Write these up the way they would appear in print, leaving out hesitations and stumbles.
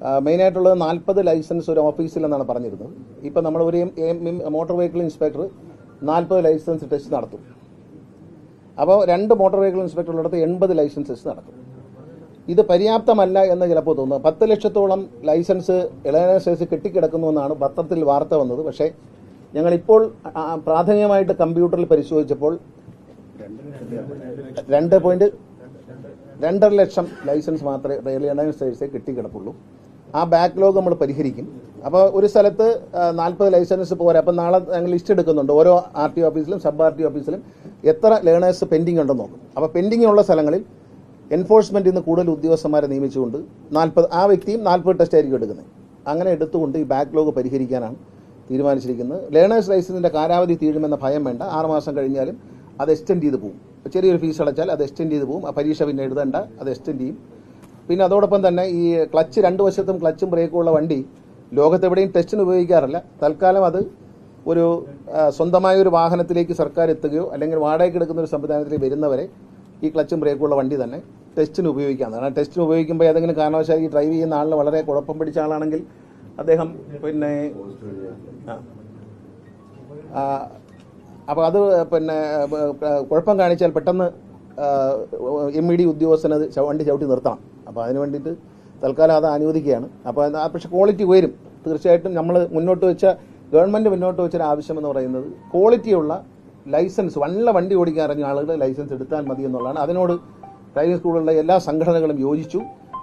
മെയിനായിട്ടുള്ളത് 40 ലൈസൻസ് ഒരു ഓഫീസിലെന്നാണ് പറഞ്ഞിരുന്നത്. ഇപ്പം നമ്മൾ ഒരു motor vehicle inspector 40 licence test നടത്തും. അപ്പോൾ 2 മോട്ടോർ വെഹിക്കിൾ ഇൻസ്പെക്ടറുള്ളിടത്ത് 80 ലൈസൻസ് ടെസ്റ്റ് നടത്തും. ഇത് പര്യാപ്തമല്ല എന്ന് ചിലപ്പോൾ തോന്നുന്നു. 10 ലക്ഷത്തോളം ലൈസൻസ് ലേണേഴ്സ് കെട്ടിക്കിടക്കുന്നുവെന്നാണ് പത്രത്തിൽ വാർത്ത വന്നത്. പക്ഷേ ഞങ്ങളിപ്പോൾ പ്രാഥമികമായിട്ട് കമ്പ്യൂട്ടറിൽ പരിശോധിച്ചപ്പോൾ 2.2 ലക്ഷം ലൈസൻസ് മാത്രമേ ലേണേഴ്സ് കെട്ടിക്കിടപ്പുള്ളൂ. ആ ബാക്ക്ലോഗ് നമ്മൾ പരിഹരിക്കും. അപ്പോൾ ഒരു സ്ഥലത്ത് 40 ലൈസൻസ് പോരാ. അപ്പം നാളെ ഞങ്ങൾ ലിസ്റ്റ് എടുക്കുന്നുണ്ട്. ഓരോ RTO ഓഫീസിലും സബ് RTO ഓഫീസിലും എത്ര ലേണേഴ്സ് പെൻഡിങ് ഉണ്ടെന്ന് നോക്കും. അപ്പോൾ പെൻഡിങ് ഉള്ള സ്ഥലങ്ങളിൽ എൻഫോഴ്സ്മെന്റിൽ നിന്ന് കൂടുതൽ ഉദ്യോഗസ്ഥന്മാരെ നിയമിച്ചുകൊണ്ട് 40 ആ വ്യക്തിയും 40 ടെസ്റ്റ് ആയിരിക്കും എടുക്കുന്നത്. അങ്ങനെ എടുത്തുകൊണ്ട് ഈ ബാക്ക്ലോഗ് പരിഹരിക്കാനാണ് തീരുമാനിച്ചിരിക്കുന്നത്. ലേണേഴ്സ് ലൈസൻസിന്റെ കാലാവധി തീരുമെന്ന ഭയം വേണ്ട. 6 മാസം കഴിഞ്ഞാലും അത് എക്സ്റ്റെൻഡ് ചെയ്ത് പോകും. ചെറിയൊരു ഫീസ് അടച്ചാൽ അത് എക്സ്റ്റെൻഡ് ചെയ്ത് പോകും. ആ പരീക്ഷ പിന്നെ എഴുതേണ്ട, അത് എക്സ്റ്റെൻഡ് ചെയ്യും. പിന്നെ അതോടൊപ്പം തന്നെ ഈ ക്ലച്ച് 2 വശത്തും ക്ലച്ചും ബ്രേക്കും ഉള്ള വണ്ടി ലോകത്തെവിടെയും ടെസ്റ്റിന് ഉപയോഗിക്കാറില്ല. തൽക്കാലം അത് ഒരു സ്വന്തമായ ഒരു വാഹനത്തിലേക്ക് സർക്കാർ എത്തുകയോ അല്ലെങ്കിൽ വാടകയ്ക്ക് എടുക്കുന്ന ഒരു സംവിധാനത്തിലേക്ക് വരുന്നവരെ ഈ ക്ലച്ചും ബ്രേക്കും ഉള്ള വണ്ടി തന്നെ ടെസ്റ്റിന് ഉപയോഗിക്കാവുന്നതാണ്. ടെസ്റ്റിന് ഉപയോഗിക്കുമ്പോൾ ഏതെങ്കിലും കാരണവശാൽ ഈ ഡ്രൈവ് ചെയ്യുന്ന ആളിന് വളരെ കുഴപ്പം പിടിച്ച ആളാണെങ്കിൽ അദ്ദേഹം പിന്നെ അപ്പോൾ അത് പിന്നെ കുഴപ്പം കാണിച്ചാൽ പെട്ടെന്ന് MED ഉദ്യോഗസ്ഥനത് വണ്ടി ചവിട്ടി നിർത്തണം. അപ്പോൾ അതിന് വേണ്ടിയിട്ട് തൽക്കാലം അത് അനുവദിക്കുകയാണ്. അപ്പോൾ പക്ഷേ ക്വാളിറ്റി ഉയരും. തീർച്ചയായിട്ടും നമ്മൾ ഗവൺമെൻറ് മുന്നോട്ട് വെച്ചൊരു ആവശ്യമെന്ന് പറയുന്നത് ക്വാളിറ്റിയുള്ള ലൈസൻസ്, നല്ല വണ്ടി ഓടിക്കാൻ അറിഞ്ഞ ആളുകൾ ലൈസൻസ് എടുത്താൽ മതി എന്നുള്ളതാണ്. അതിനോട് ഡ്രൈവിംഗ് സ്കൂളുകളിലെ എല്ലാ സംഘടനകളും യോജിച്ചു.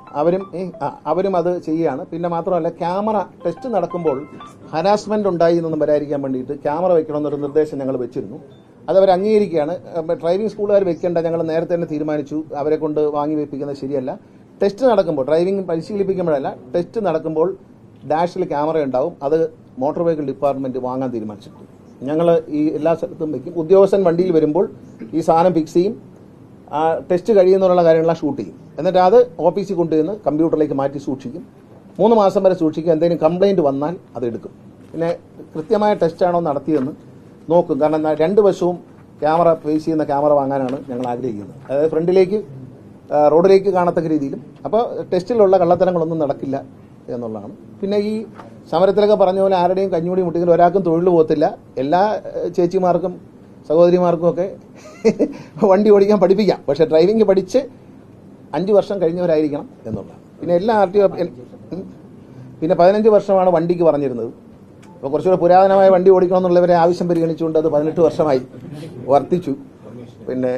അവരും അത് ചെയ്യുകയാണ്. പിന്നെ മാത്രമല്ല, ക്യാമറ ടെസ്റ്റ് നടക്കുമ്പോൾ ഹരാസ്മെന്റ് ഉണ്ടായി എന്നൊന്നും വരാതിരിക്കാൻ വേണ്ടിയിട്ട് ക്യാമറ വെക്കണമെന്നൊരു നിർദ്ദേശം ഞങ്ങൾ വെച്ചിരുന്നു. അതവർ അംഗീകരിക്കുകയാണ്. ഡ്രൈവിംഗ് സ്കൂളുകാർ വെക്കേണ്ട, ഞങ്ങൾ നേരത്തെ തന്നെ തീരുമാനിച്ചു. അവരെ കൊണ്ട് വാങ്ങി വെപ്പിക്കുന്നത് ശരിയല്ല. ടെസ്റ്റ് നടക്കുമ്പോൾ, ഡ്രൈവിംഗ് പരിശീലിപ്പിക്കുമ്പോഴല്ല, ടെസ്റ്റ് നടക്കുമ്പോൾ ഡാഷിൽ ക്യാമറ ഉണ്ടാവും. അത് മോട്ടോർ വെഹിക്കിൾ ഡിപ്പാർട്ട്മെന്റ് വാങ്ങാൻ തീരുമാനിച്ചിട്ടുണ്ട്. ഞങ്ങൾ ഈ എല്ലാ സ്ഥലത്തും വെക്കും. ഉദ്യോഗസ്ഥൻ വണ്ടിയിൽ വരുമ്പോൾ ഈ സാധനം ഫിക്സ് ചെയ്യും. ടെസ്റ്റ് കഴിയുന്നുള്ള കാര്യങ്ങളെല്ലാം ഷൂട്ട് ചെയ്യും. എന്നിട്ട് അത് ഓഫീസിൽ കൊണ്ടുവന്ന് കമ്പ്യൂട്ടറിലേക്ക് മാറ്റി സൂക്ഷിക്കും. 3 മാസം വരെ സൂക്ഷിക്കും. എന്തെങ്കിലും കംപ്ലൈൻറ്റ് വന്നാൽ അത് എടുക്കും. പിന്നെ കൃത്യമായ ടെസ്റ്റാണോ നടത്തിയെന്ന് നോക്കും. കാരണം 2 വശവും ക്യാമറ ഫേസ് ചെയ്യുന്ന ക്യാമറ വാങ്ങാനാണ് ഞങ്ങൾ ആഗ്രഹിക്കുന്നത്. അതായത് ഫ്രണ്ടിലേക്ക് റോഡിലേക്ക് കാണത്തക്ക രീതിയിലും. അപ്പോൾ ടെസ്റ്റിലുള്ള കള്ളത്തരങ്ങളൊന്നും നടക്കില്ല എന്നുള്ളതാണ്. പിന്നെ ഈ സമരത്തിലൊക്കെ പറഞ്ഞ പോലെ ആരുടെയും കഞ്ഞൂടി മുട്ടിക്കൽ ഒരാൾക്കും തൊഴിൽ പോകത്തില്ല. എല്ലാ ചേച്ചിമാർക്കും സഹോദരിമാർക്കും ഒക്കെ വണ്ടി ഓടിക്കാൻ പഠിപ്പിക്കാം. പക്ഷേ ഡ്രൈവിംഗ് പഠിച്ച് 5 വർഷം കഴിഞ്ഞവരായിരിക്കണം എന്നുള്ളതാണ്. പിന്നെ എല്ലാ RTO പിന്നെ 15 വർഷമാണ് വണ്ടിക്ക് പറഞ്ഞിരുന്നത്. അപ്പോൾ കുറച്ചുകൂടെ പുരാതനമായ വണ്ടി ഓടിക്കണമെന്നുള്ളവരെ ആവശ്യം പരിഗണിച്ചുകൊണ്ട് അത് 18 വർഷമായി വർദ്ധിച്ചു. പിന്നെ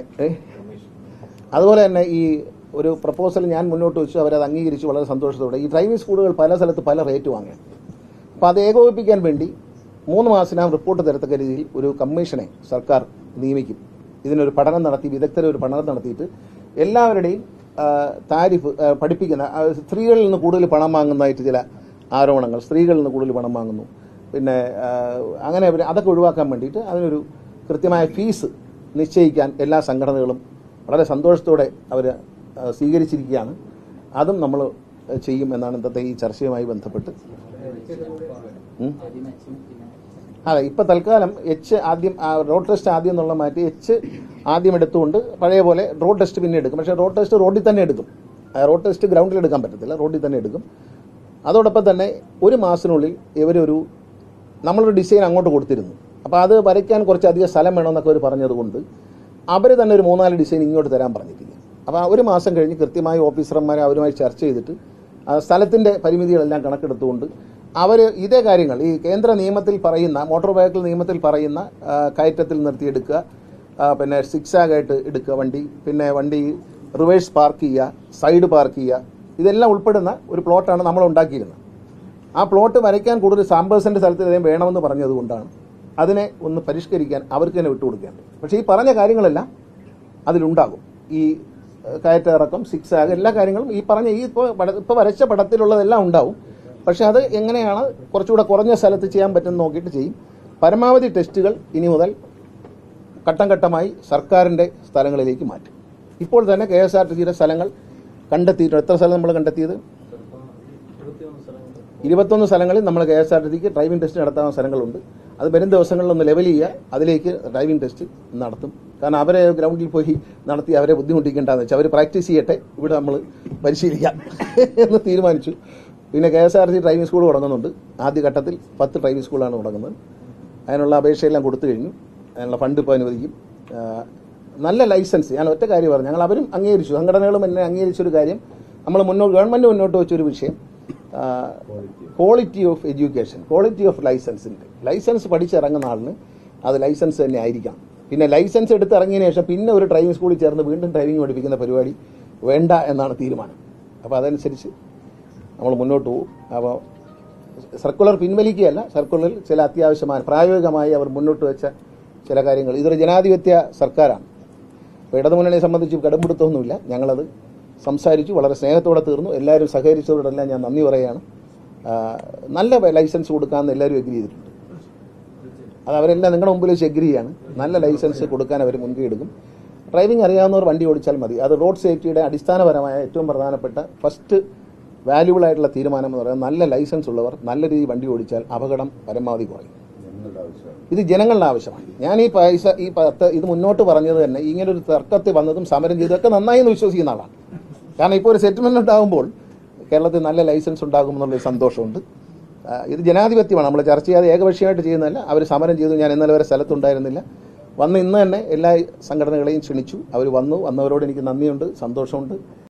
അതുപോലെ തന്നെ ഈ ഒരു പ്രപ്പോസൽ ഞാൻ മുന്നോട്ട് വെച്ചു. അവരത് അംഗീകരിച്ചു വളരെ സന്തോഷത്തോടെ. ഈ ഡ്രൈവിംഗ് സ്കൂളുകൾ പല സ്ഥലത്ത് പല റേറ്റ് വാങ്ങുകയാണ്. അപ്പോൾ അത് ഏകോപിപ്പിക്കാൻ വേണ്ടി 3 മാസത്തിനകം റിപ്പോർട്ട് തരത്തക്ക രീതിയിൽ ഒരു കമ്മീഷനെ സർക്കാർ നിയമിക്കും. ഇതിനൊരു പഠനം നടത്തി, വിദഗ്ധരെ ഒരു പഠനം നടത്തിയിട്ട് എല്ലാവരുടെയും താരിഫ് പഠിപ്പിക്കുന്ന, സ്ത്രീകളിൽ നിന്ന് കൂടുതൽ പണം വാങ്ങുന്നതായിട്ട് ചില ആരോപണങ്ങൾ, സ്ത്രീകളിൽ നിന്ന് കൂടുതൽ പണം വാങ്ങുന്നു. പിന്നെ അങ്ങനെ അതൊക്കെ ഒഴിവാക്കാൻ വേണ്ടിയിട്ട് അതിനൊരു കൃത്യമായ ഫീസ് നിശ്ചയിക്കാൻ എല്ലാ സംഘടനകളും വളരെ സന്തോഷത്തോടെ അവർ സ്വീകരിച്ചിരിക്കുകയാണ്. അതും നമ്മൾ ചെയ്യും എന്നാണ് ഇന്നത്തെ ഈ ചർച്ചയുമായി ബന്ധപ്പെട്ട്. അതെ, ഇപ്പം തൽക്കാലം ആദ്യം റോഡ് ടെസ്റ്റ് ആദ്യം എന്നുള്ള മാറ്റി ആദ്യം എടുത്തുകൊണ്ട് പഴയ പോലെ റോഡ് ടെസ്റ്റ് പിന്നെ എടുക്കും. പക്ഷേ റോഡ് ടെസ്റ്റ് റോഡിൽ തന്നെ എടുക്കും. റോഡ് ടെസ്റ്റ് ഗ്രൗണ്ടിൽ എടുക്കാൻ പറ്റത്തില്ല, റോഡിൽ തന്നെ എടുക്കും. അതോടൊപ്പം തന്നെ 1 മാസത്തിനുള്ളിൽ നമ്മളൊരു ഡിസൈൻ അങ്ങോട്ട് കൊടുത്തിരുന്നു. അപ്പോൾ അത് വരയ്ക്കാൻ കുറച്ചധികം സ്ഥലം വേണമെന്നൊക്കെ അവർ പറഞ്ഞതുകൊണ്ട് അവർ തന്നെ ഒരു 3-4 ഡിസൈൻ ഇങ്ങോട്ട് തരാൻ പറഞ്ഞിട്ടില്ല. അപ്പോൾ 1 മാസം കഴിഞ്ഞ് കൃത്യമായി ഓഫീസർമാരെ അവരുമായി ചർച്ച ചെയ്തിട്ട് സ്ഥലത്തിൻ്റെ പരിമിതികളെല്ലാം കണക്കെടുത്തുകൊണ്ട് അവർ ഇതേ കാര്യങ്ങൾ ഈ കേന്ദ്ര നിയമത്തിൽ പറയുന്ന, മോട്ടോർ വെഹിക്കിൾ നിയമത്തിൽ പറയുന്ന കയറ്റത്തിൽ നിർത്തിയെടുക്കുക, പിന്നെ സിക്സാഗായിട്ട് എടുക്കുക വണ്ടി, പിന്നെ വണ്ടി റിവേഴ്സ് പാർക്ക് ചെയ്യുക, സൈഡ് പാർക്ക് ചെയ്യുക, ഇതെല്ലാം ഉൾപ്പെടുന്ന ഒരു പ്ലോട്ടാണ് നമ്മൾ ഉണ്ടാക്കിയിരുന്നത്. ആ പ്ലോട്ട് വരയ്ക്കാൻ കൂടുതൽ സാമ്പേഴ്സിൻ്റെ സ്ഥലത്ത് ഇതേം വേണമെന്ന് പറഞ്ഞതുകൊണ്ടാണ് അതിനെ ഒന്ന് പരിഷ്കരിക്കാൻ അവർക്ക് തന്നെ വിട്ടുകൊടുക്കേണ്ടത്. പക്ഷേ ഈ പറഞ്ഞ കാര്യങ്ങളെല്ലാം അതിലുണ്ടാകും. ഈ കയറ്റ ഇറക്കം, സിക്സാഗ്, എല്ലാ കാര്യങ്ങളും ഈ പറഞ്ഞ ഇപ്പോൾ വരച്ച പടത്തിലുള്ളതെല്ലാം ഉണ്ടാവും. പക്ഷെ അത് എങ്ങനെയാണ് കുറച്ചുകൂടെ കുറഞ്ഞ സ്ഥലത്ത് ചെയ്യാൻ പറ്റുന്ന നോക്കിയിട്ട് ചെയ്യും. പരമാവധി ടെസ്റ്റുകൾ ഇനി മുതൽ ഘട്ടം ഘട്ടമായി സർക്കാരിൻ്റെ സ്ഥലങ്ങളിലേക്ക് മാറ്റും. ഇപ്പോൾ തന്നെ KSRTCയുടെ സ്ഥലങ്ങൾ കണ്ടെത്തിയിട്ടുണ്ട്. എത്ര സ്ഥലം നമ്മൾ കണ്ടെത്തിയത്? 21 സ്ഥലങ്ങളിൽ നമ്മൾ KSRTCക്ക് ഡ്രൈവിംഗ് ടെസ്റ്റ് നടത്താവുന്ന സ്ഥലങ്ങളുണ്ട്. അത് വരും ദിവസങ്ങളിലൊന്ന് ലെവൽ ചെയ്യുക, അതിലേക്ക് ഡ്രൈവിംഗ് ടെസ്റ്റ് നടത്തും. കാരണം അവരെ ഗ്രൗണ്ടിൽ പോയി നടത്തി അവരെ ബുദ്ധിമുട്ടിക്കേണ്ടതെന്ന് വെച്ചാൽ അവർ പ്രാക്ടീസ് ചെയ്യട്ടെ, ഇവിടെ നമ്മൾ പരിശീലിക്കാം എന്ന് തീരുമാനിച്ചു. പിന്നെ KSRTC ഡ്രൈവിംഗ് സ്കൂൾ തുടങ്ങുന്നുണ്ട്. ആദ്യഘട്ടത്തിൽ 10 ഡ്രൈവിംഗ് സ്കൂളാണ് തുടങ്ങുന്നത്. അതിനുള്ള അപേക്ഷയെല്ലാം കൊടുത്തു കഴിഞ്ഞു. അതിനുള്ള ഫണ്ട് ഇപ്പോൾ അനുവദിക്കും. നല്ല ലൈസൻസ്, ഞാൻ ഒറ്റ കാര്യം പറഞ്ഞു, ഞങ്ങൾ അവരും അംഗീകരിച്ചു, സംഘടനകളും എന്നെ അംഗീകരിച്ചൊരു കാര്യം, നമ്മൾ ഗവൺമെൻറ് മുന്നോട്ട് വെച്ചൊരു വിഷയം, quality of education, quality of ലൈസൻസിൻ്റെ. ലൈസൻസ് പഠിച്ചിറങ്ങുന്ന ആളിന് അത് ലൈസൻസ് തന്നെ ആയിരിക്കണം. പിന്നെ ലൈസൻസ് എടുത്തിറങ്ങിയതിന് ശേഷം പിന്നെ ഒരു ഡ്രൈവിംഗ് സ്കൂളിൽ ചേർന്ന് വീണ്ടും ഡ്രൈവിംഗ് പഠിപ്പിക്കുന്ന പരിപാടി വേണ്ട എന്നാണ് തീരുമാനം. അപ്പോൾ അതനുസരിച്ച് നമ്മൾ മുന്നോട്ട് പോകും. അപ്പോൾ സർക്കുലർ പിൻവലിക്കുകയല്ല, സർക്കുലറിൽ ചില അത്യാവശ്യമായ പ്രായോഗികമായി അവർ മുന്നോട്ട് വെച്ച ചില കാര്യങ്ങൾ. ഇതൊരു ജനാധിപത്യ സർക്കാരാണ്. അപ്പോൾ ഇടതുമുന്നണിയെ സംബന്ധിച്ച് കടുംപിടുത്തമൊന്നുമില്ല. ഞങ്ങളത് സംസാരിച്ചു, വളരെ സ്നേഹത്തോടെ തീർന്നു. എല്ലാവരും സഹകരിച്ചവരോടെല്ലാം ഞാൻ നന്ദി പറയുകയാണ്. നല്ല ലൈസൻസ് കൊടുക്കാമെന്ന് എല്ലാവരും എഗ്രി ചെയ്തിട്ടുണ്ട്. അത് അവരെല്ലാം നിങ്ങളുടെ മുമ്പിൽ വെച്ച് എഗ്രി ചെയ്യാണ്. നല്ല ലൈസൻസ് കൊടുക്കാൻ അവർ മുൻകൈ എടുക്കും. ഡ്രൈവിംഗ് അറിയാവുന്നവർ വണ്ടി ഓടിച്ചാൽ മതി. അത് റോഡ് സേഫ്റ്റിയുടെ അടിസ്ഥാനപരമായ ഏറ്റവും പ്രധാനപ്പെട്ട ഫസ്റ്റ് വാല്യുബിൾ ആയിട്ടുള്ള തീരുമാനം എന്ന് പറയുന്നത് നല്ല ലൈസൻസ് ഉള്ളവർ നല്ല രീതിയിൽ വണ്ടി ഓടിച്ചാൽ അപകടം പരമാവധി കുറയും. ഇത് ജനങ്ങളുടെ ആവശ്യമാണ്. ഞാൻ ഇത് മുന്നോട്ട് പറഞ്ഞത് തന്നെ ഇങ്ങനൊരു തർക്കത്തിൽ വന്നതും സമരം ചെയ്തതൊക്കെ നന്നായി എന്ന് വിശ്വസിക്കുന്ന ആളാണ്. കാരണം ഇപ്പോൾ ഒരു സെറ്റിൽമെന്റ് ഉണ്ടാകുമ്പോൾ കേരളത്തിൽ നല്ല ലൈസൻസ് ഉണ്ടാകുമെന്നുള്ളൊരു സന്തോഷമുണ്ട്. ഇത് ജനാധിപത്യമാണ്. നമ്മൾ ചർച്ച ചെയ്യാതെ ഏകപക്ഷീയമായിട്ട് ചെയ്യുന്നതല്ല. അവർ സമരം ചെയ്തു. ഞാൻ ഇന്നലെ വരെ സ്ഥലത്തുണ്ടായിരുന്നില്ല. ഇന്ന് തന്നെ എല്ലാ സംഘടനകളെയും ക്ഷണിച്ചു. അവർ വന്നവരോട് എനിക്ക് നന്ദിയുണ്ട്, സന്തോഷമുണ്ട്.